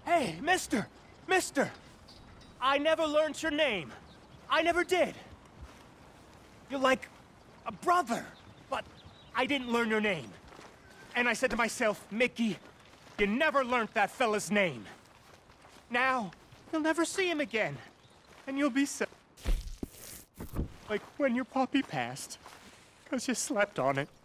Hey, mister! Mister! I never learned your name. I never did. You're like a brother, but I didn't learn your name. And I said to myself, Mickey, you never learned that fella's name. Now, you'll never see him again. And you'll be sad. Like when your puppy passed. 'Cause you slept on it.